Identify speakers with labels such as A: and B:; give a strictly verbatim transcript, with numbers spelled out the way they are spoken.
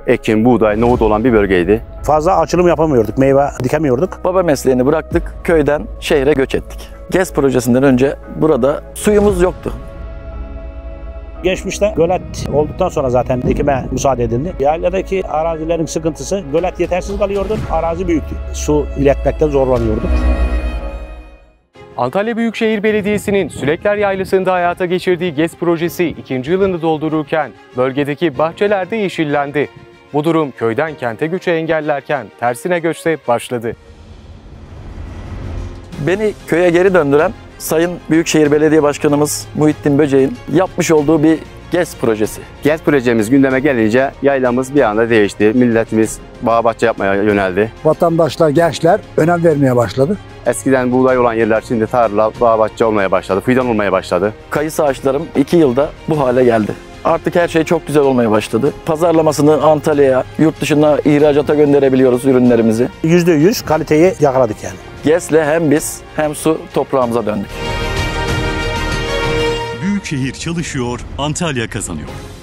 A: ekin, buğday, nohut olan bir bölgeydi.
B: Fazla açılım yapamıyorduk, meyve dikemiyorduk.
C: Baba mesleğini bıraktık, köyden şehre göç ettik. GES projesinden önce burada suyumuz yoktu.
B: Geçmişte gölet olduktan sonra zaten dikime müsaade edildi. Yayladaki arazilerin sıkıntısı, gölet yetersiz kalıyordu, arazi büyüktü. Su iletmekten zorlanıyorduk.
D: Antalya Büyükşehir Belediyesi'nin Sülekler Yaylası'nda hayata geçirdiği GES projesi ikinci yılını doldururken bölgedeki bahçelerde yeşillendi. Bu durum köyden kente göçü engellerken tersine göçte başladı.
C: Beni köye geri döndüren Sayın Büyükşehir Belediye Başkanımız Muhittin Böceğin yapmış olduğu bir GES projesi.
A: GES projemiz gündeme gelince yaylamız bir anda değişti. Milletimiz bağ bahçe yapmaya yöneldi.
E: Vatandaşlar, gençler önem vermeye başladı.
A: Eskiden buğday olan yerler şimdi tarla, bağ bahçe olmaya başladı, fidan olmaya başladı.
C: Kayısı ağaçlarım iki yılda bu hale geldi. Artık her şey çok güzel olmaya başladı. Pazarlamasını Antalya'ya, yurt dışına ihracata gönderebiliyoruz ürünlerimizi.
B: yüzde yüz kaliteyi yakaladık yani.
C: GES'le hem biz hem su toprağımıza döndük.
F: Büyükşehir çalışıyor, Antalya kazanıyor.